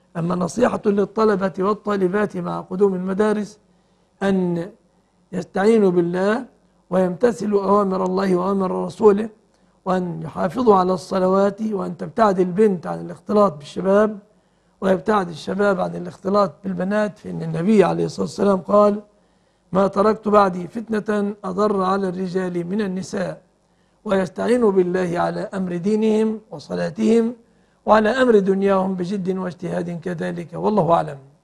أما نصيحة للطلبة والطالبات مع قدوم المدارس أن يستعينوا بالله ويمتثلوا أوامر الله وأوامر رسوله، وأن يحافظوا على الصلوات، وأن تبتعد البنت عن الاختلاط بالشباب ويبتعد الشباب عن الاختلاط بالبنات، فإن النبي عليه الصلاة والسلام قال: ما تركت بعدي فتنة أضر على الرجال من النساء. ويستعينوا بالله على أمر دينهم وصلاتهم وعلى أمر دنياهم بجد واجتهاد كذلك، والله أعلم.